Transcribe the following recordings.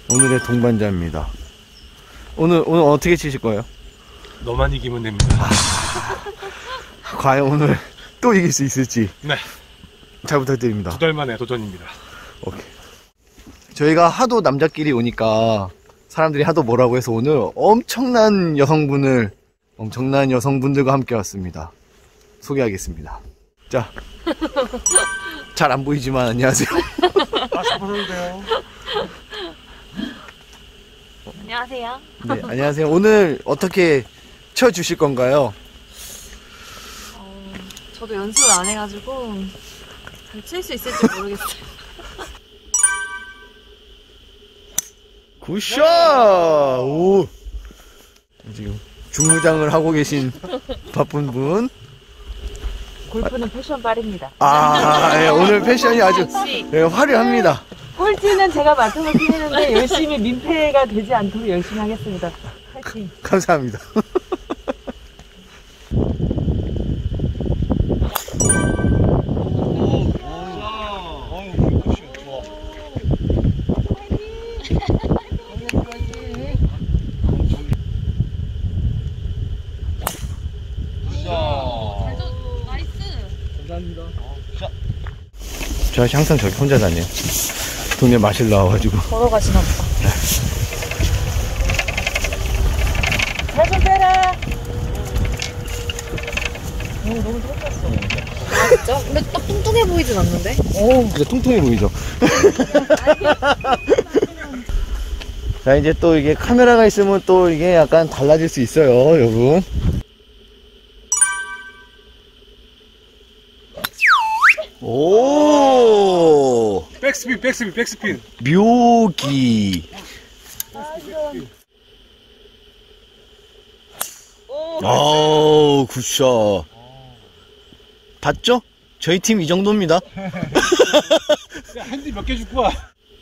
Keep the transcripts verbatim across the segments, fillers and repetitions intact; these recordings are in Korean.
오늘의 동반자입니다. 오늘 오늘 어떻게 치실 거예요? 너만 이기면 됩니다. 아, 과연 오늘 또 이길 수 있을지. 네. 잘 부탁드립니다. 두 달 만에 도전입니다. 오케이. 저희가 하도 남자끼리 오니까 사람들이 하도 뭐라고 해서 오늘 엄청난 여성분을 엄청난 여성분들과 함께 왔습니다. 소개하겠습니다. 자, 잘 안 보이지만 안녕하세요. 마스크 벗어도 돼요. 안녕하세요. 네, 안녕하세요. 오늘 어떻게 쳐주실 건가요? 어, 저도 연습을 안 해가지고 잘 칠 수 있을지 모르겠어요. 굿샷! 오! 지금 중무장을 하고 계신 바쁜 분. 골프는 패션빨입니다. 아, 예, 오늘 패션이 아주 예, 화려합니다. 꼴찌는 제가 맡아놓긴 했는데 열심히 민폐가 되지 않도록 열심히 하겠습니다. 파이팅! 감사합니다. 저 아저씨 항상 저기 혼자 다녀요. 동네 마실 나와가지고. 걸어가시나 보다. 잘 좀 빼라! 오, 너무 좋았어. 아, 진짜? 근데 딱 뚱뚱해 보이진 않는데? 오, 진짜 통통해 보이죠? 자, 이제 또 이게 카메라가 있으면 또 이게 약간 달라질 수 있어요, 여러분. 오! 백스핀, 백스핀, 백스핀. 묘기. 아우, 굿샷. 봤죠? 저희 팀 이 정도입니다. 핸디 몇 개 줄고 와.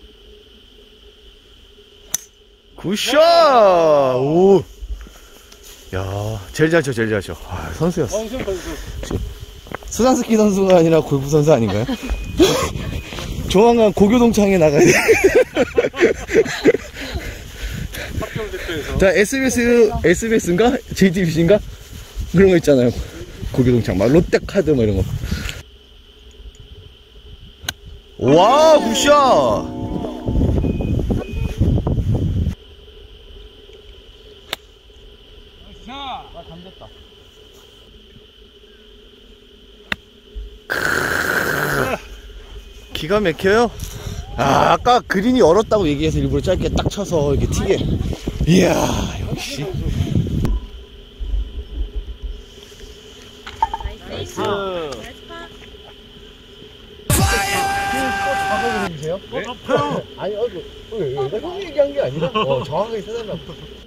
굿샷! 오! 야, 제일 잘 쳐, 제일 잘 쳐. 아, 선수였어. 선수, 선수. 수상스키 선수가 아니라 골프 선수 아닌가요? 조만간 고교동창에 나가야 돼. 학교 대표에서. 자, 에스비에스, 에스비에스인가? 제이티비씨인가? 그런 거 있잖아요. 고교동창. 막 롯데카드 뭐 이런 거. 와, 굿샷! 아, 감겼다. 기가 막혀요? 아, 아까 그린이 얼었다고 얘기해서 일부러 짧게 딱 쳐서 이렇게 튀게. 이야, 역시. 나이스. 작업을 해주세요? 네? 아파요. 아니, 어, 왜, 왜, 형 얘기한 게 아니라, 어, 정확하게 써달라고.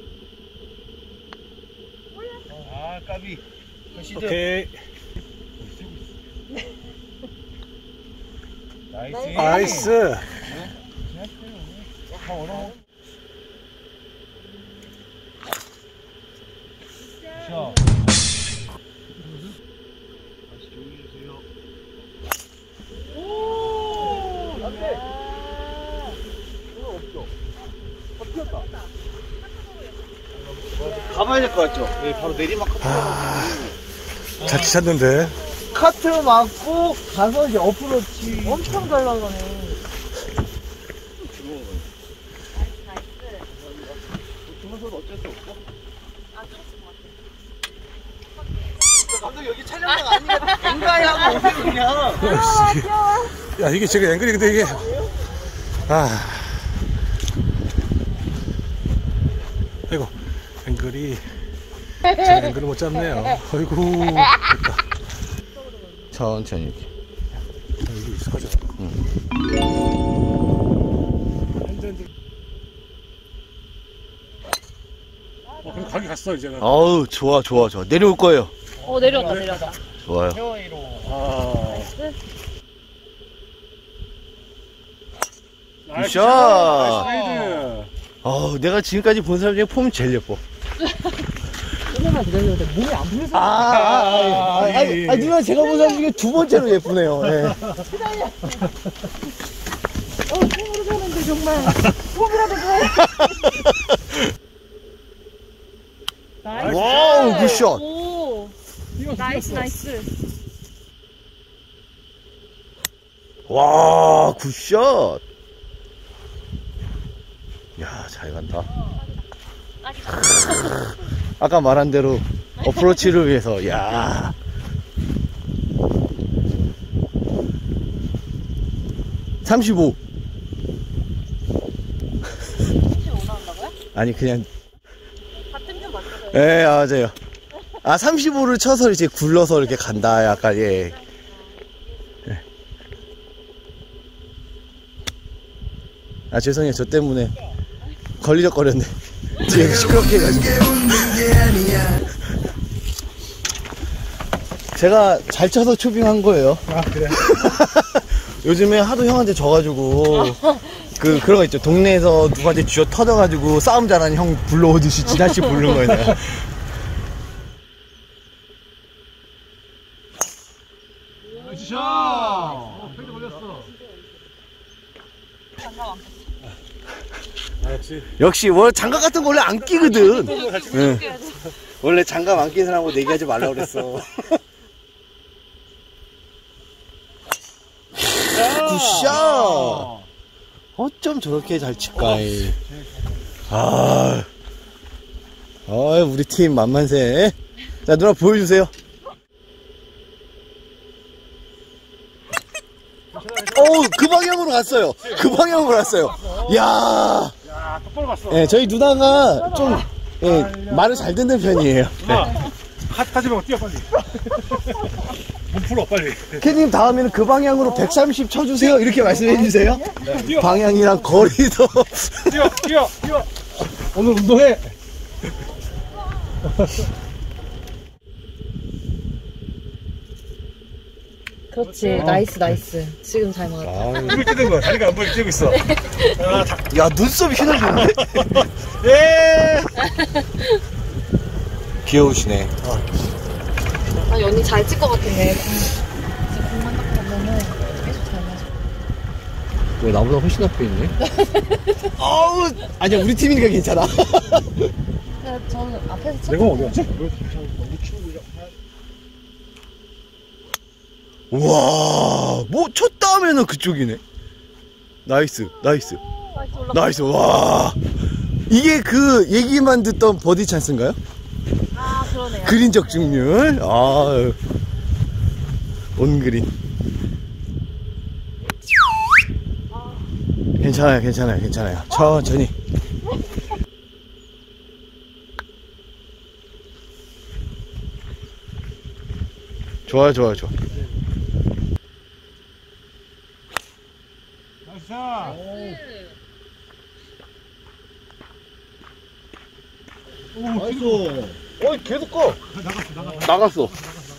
아, 까비. 오케이. 나이스. 나이스. 가봐야 될 것 같죠? 네, 바로 내리막 카트. 아, 잘 치셨는데. 카트 맞고 가서 이제 어프로치. 엄청 잘 나가네. 주문서도 어쩔 수 없어? 감독 여기 촬영장 아니면 앵가에 하고 오세요 그냥. 야, 이게 제가 앵글이 근데 이게. 아. 아이고, 앵글이. 제가 앵글을 못 잡네요. 아이고. 됐다. 천천히 이렇게. 아, 이게 익숙하죠. 응. 어, 그럼 가기 갔어, 이제는. 어우, 좋아, 좋아, 좋아. 내려올 거예요. 어, 내려왔다, 내려왔다. 좋아요. 아. 굿샷! 나이스. 어우, 내가 지금까지 본 사람 중에 폼이 제일 예뻐. 조금만 기다려야 돼. 몸이 안 불려서. 아, 아, 아, 아, 아, 아니, 아니, 누나 제가 본 사람 중에 두 번째로 예쁘네요. 예. 어, 폼으로 사는데 정말. 폼이라도 좋아해. 굿샷. 오, 나이스, 나이스. 와, 굿샷. 야, 잘 간다. 아까 말한 대로 어프로치를 위해서, 야. 삼십오. 삼십오 나온다고요? 아니, 그냥. 같은 좀 맞춰줘요. 예, 맞아요. 아, 삼십오를 쳐서 이제 굴러서 이렇게 간다, 약간, 예. 예. 아, 죄송해요. 저 때문에 걸리적거렸네. 뒤에 시끄럽게 해가지고. 제가 잘 쳐서 초빙한 거예요. 아, 그래. 요즘에 하도 형한테 져가지고 그 그런 거 있죠. 동네에서 누구한테 쥐어 터져가지고 싸움 잘하는 형 불러오듯이 지나치 부른 거예요. 내가. 샷! 팽이 걸렸어. 아, 역시. 역시 원 장갑 같은 거 원래 안 끼거든. 응. 원래 장갑 안 끼는 사람하고 내기하지 말라 그랬어. 굿샷. 어쩜 저렇게 잘 칠까. 이. 아, 아, 우리 팀 만만세. 자, 누나 보여주세요. 어우, 그 방향으로 갔어요. 그 방향으로 갔어요. 야, 야, 똑바로 봤어. 예, 저희 누나가 좀 예, 말을 잘 듣는 편이에요. 누나, 핫 하지 말고 뛰어, 빨리. 몸 풀어, 빨리. 캐님 다음에는 그 방향으로 백삼십 쳐주세요. 이렇게 말씀해 주세요. 뛰어. 방향이랑 거리도. 뛰어, 뛰어, 뛰어. 오늘 운동해. 그렇지, 나이스, 나이스. 지금 잘 맞았다. 이걸 뛰는 거야. 다리가 안 보이게 뛰고 있어. 아, 다. 야, 눈썹이 휘날리는데? 예! 귀여우시네. 아니, 언니 잘 칠 것 같은데. 진짜 공만 딱 보면은 계속 잘 맞아. 왜 나보다 훨씬 앞에 있네? 아우, 아니야, 우리 팀이니까 괜찮아. 근데 저는 앞에서 쳤 내가 어디 갔지? 우와, 뭐 쳤다 하면은 그쪽이네. 나이스, 나이스. 나이스 올라. 나이스, 와. 이게 그 얘기만 듣던 버디 찬스인가요? 아, 그러네요. 그린 적중률. 아, 온그린. 괜찮아요, 괜찮아요, 괜찮아요. 천천히. 좋아요, 좋아요, 좋아. 나이스. 어이, 계속 꺼. 나갔어, 나갔어.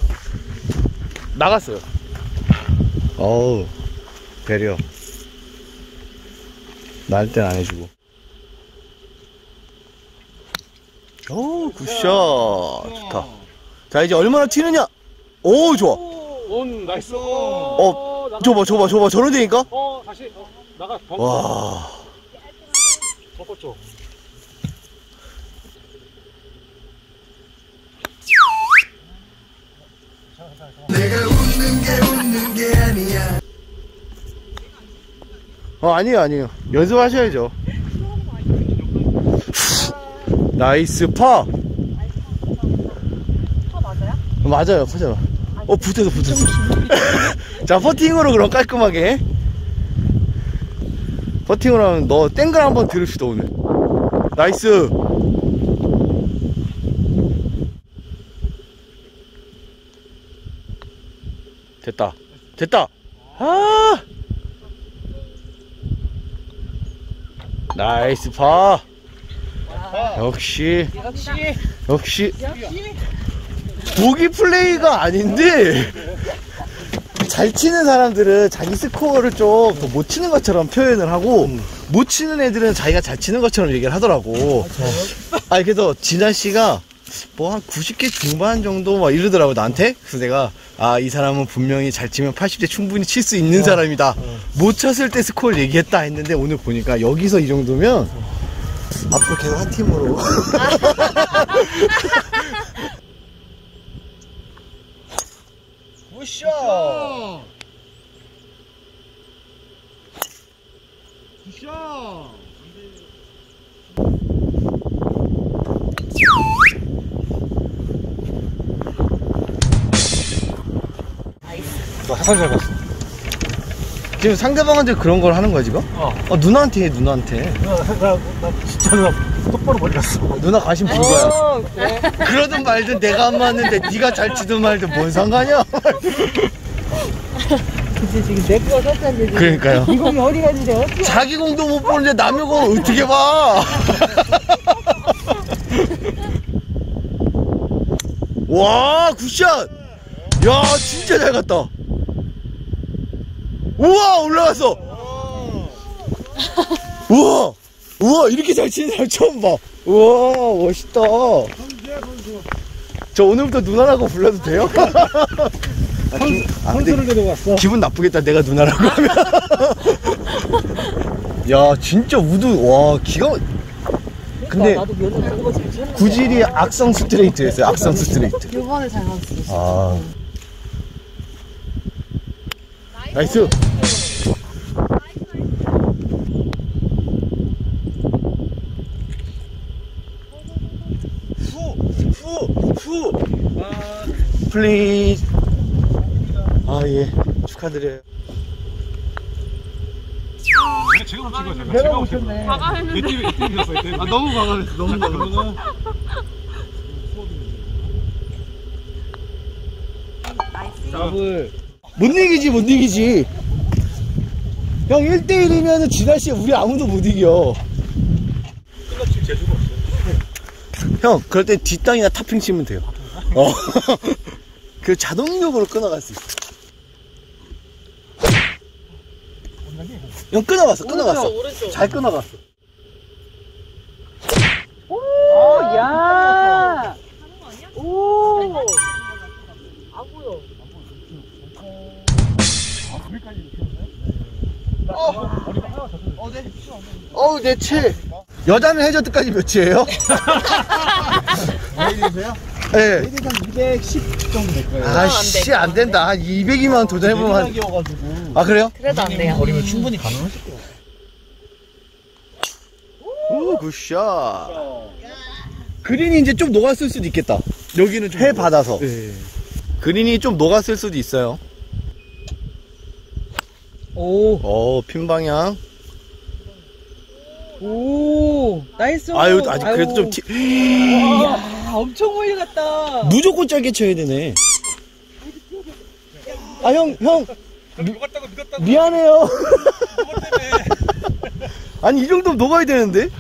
나갔어요. 어우, 배려. 날 땐 안 해주고. 오, 굿샷. 좋다. 자, 이제 얼마나 튀느냐? 오, 좋아. 온, 나이스. 어, 줘봐, 줘봐, 줘봐. 저런 데니까? 어, 다시. 어, 나가. 벙커. 와. 벙커 쪽. 내가 웃는 게 웃는 게 아니야. 어, 아니에요, 아니에요. 연습하셔야죠. 나이스 파. 파 맞아요? 맞아요, 파잖아. 어, 붙어서 붙었어. 자, 퍼팅으로 그럼 깔끔하게. 퍼팅으로 하면 너 땡글 한번 들읍시다, 오늘. 나이스. 됐다. 됐다. 아! 나이스 파. 역시. 역시. 역시. 보기 플레이가 아닌데 잘 치는 사람들은 자기 스코어를 좀 더 못 치는 것처럼 표현을 하고 음. 못 치는 애들은 자기가 잘 치는 것처럼 얘기를 하더라고. 아니 그래서 진아 씨가 뭐 한 구십 개 중반 정도 막 이러더라고 나한테. 그래서 내가 아, 이 사람은 분명히 잘 치면 팔십 대 충분히 칠 수 있는 어. 사람이다. 어. 못 쳤을 때 스코어를 얘기했다 했는데 오늘 보니까 여기서 이 정도면 어. 앞으로 계속 한 팀으로 굿샷. 굿샷. 너 화살 잘 봤어. 지금 상대방한테 그런 걸 하는 거야 지금? 어. 어 누나한테 해 누나한테. 나, 나, 나 진짜 나 똑바로 머리 갔어. 누나 관심 준 거야. 그러든 말든 내가 안 맞는데 네가 잘 치든 말든 뭔 상관이야? 그치, 지금 내 거가 섰잖아. 그러니까요. 이 공이 어디 갔는데 어떻게. 자기 공도 못 보는데 남의 공을 어떻게 봐? 와 굿샷. 야 진짜 잘 갔다. 우와 올라갔어. 우와 우와 이렇게 잘 치는 사람 처음 봐. 우와 멋있다. 저 오늘부터 누나라고 불러도 돼요? 아, 기, 아, 선수를 데려갔어. 기분 나쁘겠다 내가 누나라고 하면. 야 진짜 우드 와 기가. 근데 나도 면허 타고 잘 쳤는데. 구질이 악성 스트레이트였어요. 악성 스트레이트. 요번에 잘 맞았어. 아 나이스. 후후후 플리즈. 아 예 축하드려요. 제가 못 찍어, 제가. 제가 못 찍어. 과감했는데. 내 팀이, 내 팀이었어, 내 팀. 아 너무 과감했어. 너무 과감했어. 못 이기지 못 이기지. 형 일 대 일이면 지나시에 우리 아무도 못 이겨. 끝났지, 재주가 없어. 형 그럴 때 뒷땅이나 탑핑 치면 돼요. 어. 그 자동력으로 끊어갈 수 있어. 형 끊어갔어 끊어갔어. 잘 끊어갔어. 오, 야. 오. 안 보여. 어우 내 칠. 여자는 해저드까지 몇이에요? 메이드세요? 예. 메이드 한 이백십 정도 될 거예요. 아씨 안 된다. 한 이백이만 도전해보면 한... 기어가지고. 아 그래요? 그래도 안 돼요. 거리면 충분히 가능하실 거예요. 오 굿샷. 그린이 이제 좀 녹았을 수도 있겠다. 여기는 좀 해 받아서. 네. 그린이 좀 녹았을 수도 있어요. 오. 어, 핀 방향. 오. 나이스. 아유, 아직 그래도 좀 티... 야, 엄청 멀리 갔다. 무조건 짧게 쳐야 되네. 아, 형, 형. 녹았다고 믿었다고. 미안해요. 그것 때문에. 아니, 이 정도면 녹아야 되는데?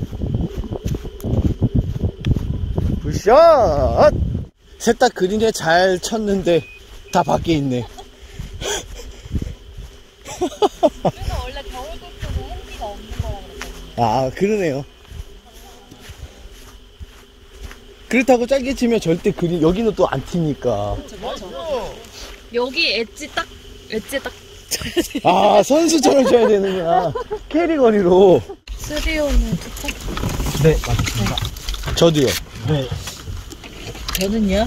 굿샷! 셋 다 그린에 잘 쳤는데, 다 밖에 있네. 그래서 원래 겨울 골프는 핸디가 없는 거라 그랬거든요. 아, 그러네요. 그렇다고 짧게 치면 절대 그린, 여기는 또 안 튀니까. 여기 엣지 딱, 엣지 딱 쳐야지. 아, 선수처럼 쳐야 되는구나. 캐리 거리로. 쓰리온은 투터? 네, 맞습니다. 저도요. 네. 걔는요?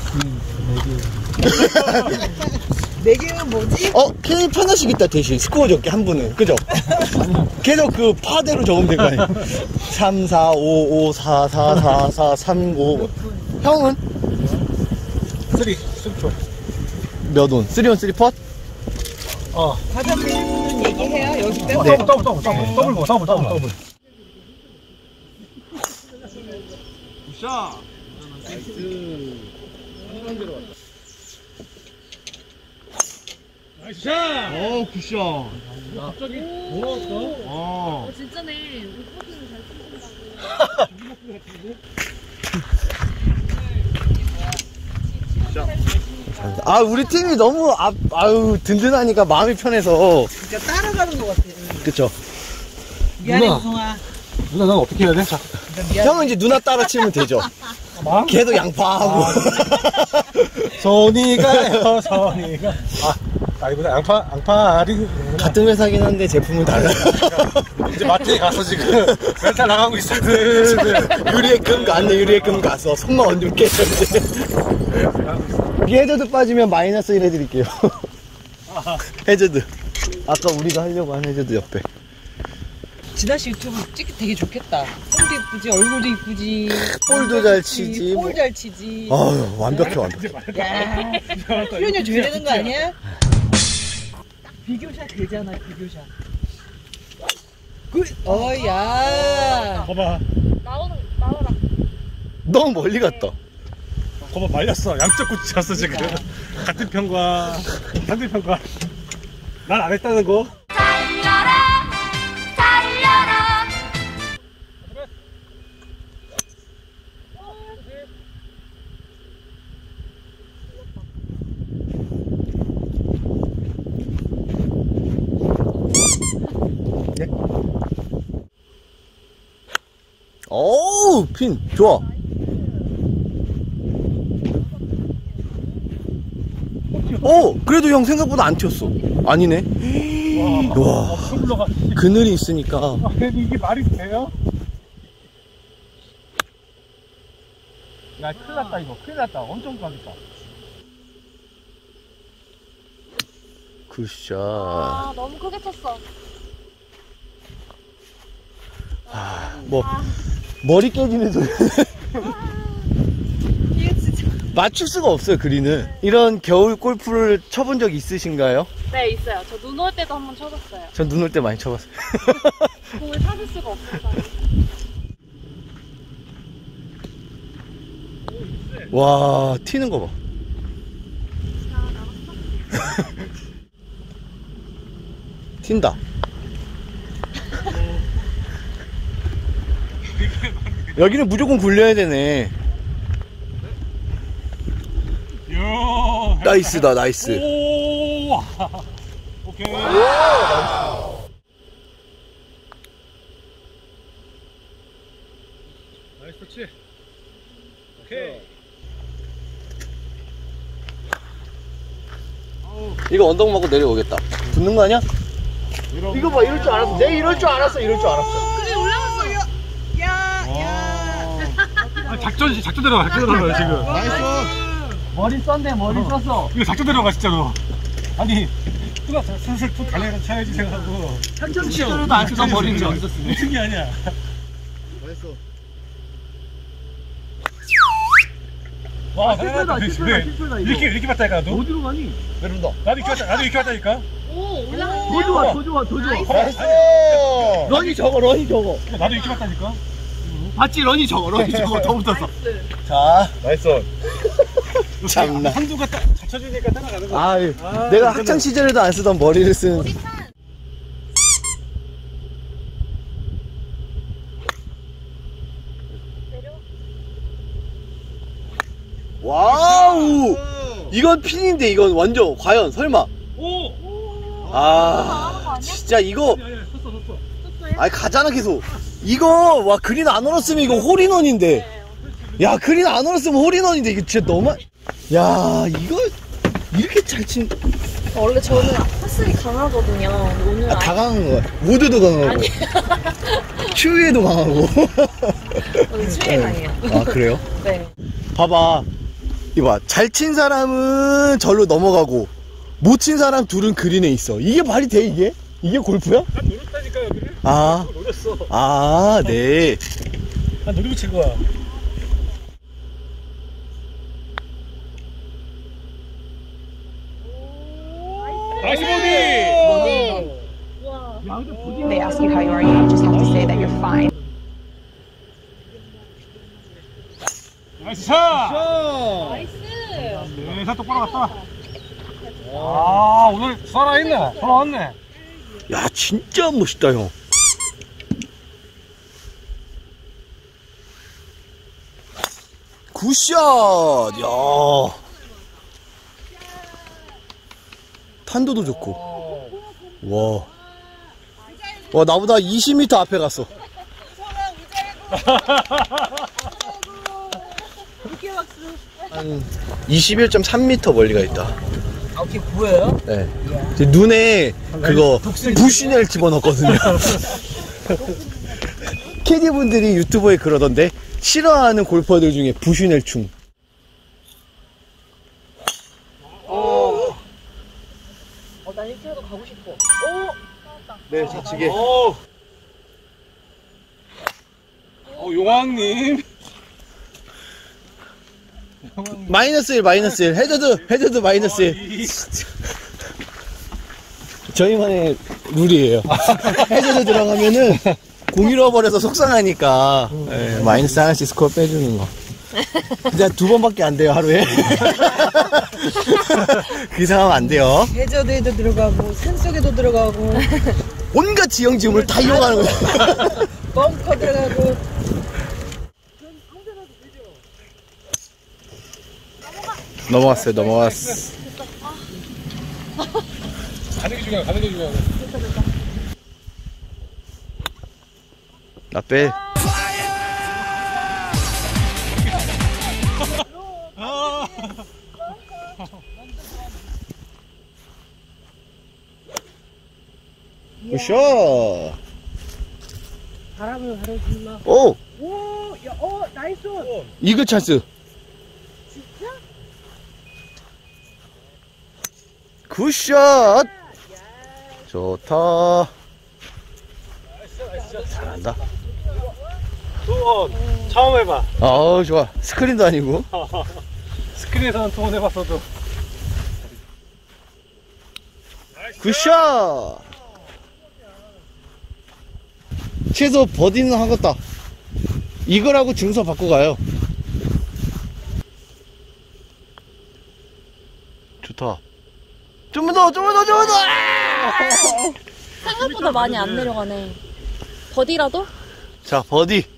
네 개는 뭐지? 어, 캐리 편하시겠다, 대신. 스코어 적게 한 분은. 그죠? 계속 그 파대로 적으면 될 거 아니에요. 삼, 사, 오, 오, 사, 사, 사, 사, 삼, 오. 형은? 쓰리, 쓰리초. 몇 온? 쓰리 온, 쓰리 팟? 어. 과장님 얘기해요? 여기 빼고. 네. 더블, 더블, 더블, 더블, 더블, 더블, 더블, 더블. 굿샷. 나이스 샷! 어, 굿샷. 갑자기 뭐였어? 어. 어, 진짜네. 오퍼팅을 잘 치신다고. 아, 우리 팀이 너무, 아, 아유, 든든하니까 마음이 편해서. 진짜 따라가는 것 같아. 그쵸? 미안해, 누나. 우성아. 누나, 난 어떻게 해야 돼? 자, 미안해. 형은 이제 누나 따라 치면 되죠. 마음? 걔도 양파하고. 손이 가요, 손이 가. 아, 아니구나. 양파, 양파리. 같은 회사긴 한데 제품은 달라요. 이제 마트에 가서 지금 멘탈 나가고 있어. 네, 네. 유리의 금 갔네, 유리의 금 갔어. 손만 얹으면 깨졌는데. 여기 해저드 빠지면 마이너스 일 해드릴게요. 해저드. 아까 우리가 하려고 한 해저드 옆에. 진아씨 유튜브 찍기 되게 좋겠다. 손도 이쁘지, 얼굴도 이쁘지. 볼도 잘 치지. 볼 잘 치지. 아유, 완벽해, 완벽해. 야, 출연료 줘야 되는 거 아니야? 비교샷 되잖아, 비교샷. 굿! 어야. 거봐. 나오는, 나와라. 너무 멀리 갔다. 거봐, 말렸어. 양쪽 꼬치 쳤어, 지금. 같은 편과 상대편과. 난 안 했다는 거. 달려라! 달려라! 네? 어우, 핀, 좋아. 오, 그래도 형 생각보다 안 튀었어. 아니네. 와, 엄청 올라가. 그늘이 있으니까. 아, 근데 이게 말이 돼요? 야, 큰일 났다, 이거. 큰일 났다. 엄청 가겠다. 굿샷. 아, 너무 크게 쳤어. 뭐, 머리 깨지는 소리. 이게 진짜. 맞출 수가 없어요, 그린은. 이런 겨울 골프를 쳐본 적 있으신가요? 네, 있어요. 저 눈 올 때도 한번 쳐봤어요. 전 눈 올 때 많이 쳐봤어요. 공을 찾을 수가 없어서. 와, 튀는 거 봐. 튄다. 여기는 무조건 굴려야 되네. 요. 나이스다, 나이스. 오. 오케이. 나이스 터치. 오케이. 이거 언덕 맞고 내려오겠다. 붙는 거 아니야? 이거 봐, 이럴 줄 알았어. 내가 이럴 줄 알았어, 이럴 줄 알았어. 그래, 올라갔어. 야, 야. 아, 작전 작전 들어가 작전 들어가 지금. 머리 썼네, 머리 썼어. 이거 작전 들어가 진짜로. 아니 뚜가 슬슬 툭 갈래서 쳐야지 생각하고. 한참 시절에도 안 쓰던 머리는 여기 썼어. 미친 게 아니야. 맛있어. 와, 실수다, 실수다, 실수다. 이렇게 이렇게 봤다니까 나도. 어디로 가니? 내려온다. 나도 이렇게 봤다. 나도 이렇게 봤다니까. 오, 올라갔어. 더 좋아, 더 좋아, 더 좋아. 나이스. 나이스! 런이 저거, 런이 저거. 나도 이렇게 봤다니까. 봤지, 런이 저거, 런이 저거. 더 붙었어. 나이스. 자, 나이스. 참나. 한두가 딱 받쳐주니까 따라가는 거. 아유, 아, 내가 그거는- 학창 시절에도 안 쓰던 머리를 쓴. 우리 찬. 와우! 이건 핀인데, 이건 완전, 과연, 설마. 오. 아, 진짜 이거, 아니 아니 섰어 섰어. 아니, 가잖아, 계속. 이거, 와, 그린 안 얼었으면 이거 홀인원인데. 야, 그린 안 얼었으면 홀인원인데, 이거 진짜 너무. 야, 이거, 이렇게 잘 친. 원래 저는 파슬이 강하거든요. 오늘 아, 다 강한 거야. 모두도 강하고. 추위에도 강하고. 오늘 추위에 강해요. 아, 그래요? 네. 봐봐. 이봐. 잘 친 사람은 절로 넘어가고, 못 친 사람 둘은 그린에 있어. 이게 말이 돼, 이게? 이게 골프야? 난 노렸다니까 여기를. 아, 노렸어. 아, 네. 난 노리고 친 거야. 나이스 보기. They ask you how you are, you just have to say that you're fine. 나이스 샷. 나이스. 네, 샷 똑바로 갔다. 아, 오늘 살아있네. 돌아왔네. 야, 진짜 멋있다, 형. 굿샷! 야. 탄도도 좋고. 와. 와, 나보다 이십 미터 앞에 갔어. 한 이십일 점 삼 미터 멀리 가 있다. 아, 그게 보여요? 네. 제 눈에 그거 부시넬 집어넣었거든요. 캐디분들이 유튜브에 그러던데 싫어하는 골퍼들 중에 부시넬충. 네, 좌측에. 오. 어, 용왕님. 마이너스 일, 마이너스 일. 해저드, 해저드 마이너스 일. 이- 저희만의 룰이에요. 해저드 들어가면은 공 잃어버려서 속상하니까 네, 마이너스 하나씩 스코어 빼주는 거. 진짜 두 번밖에 안 돼요, 하루에. 그 이상 하면 안 돼요. 해저드에도 들어가고 산 속에도 들어가고 온갖 지형지음을 다 이용하는 거야. 벙커 들어가고. 넘어갔어요, 넘어갔어. 가는 게 중요해, 가는 게 중요해. 나 빼. 굿샷. 바람을 바로 불러. 오! 오, 야, 어, 나이스. 이글 찬스. 굿샷. 좋다. 잘한다. 투원 처음 해봐. 아우, 좋아. 스크린도 아니고. 스크린에서는 투원 해봤어도. 굿샷. 최소 버디는 하겠다. 이글하고 증서 받고 가요. 좋다. 좀만 더, 좀만 더, 좀만 더! 생각보다 많이 안 내려가네. 버디라도? 자, 버디.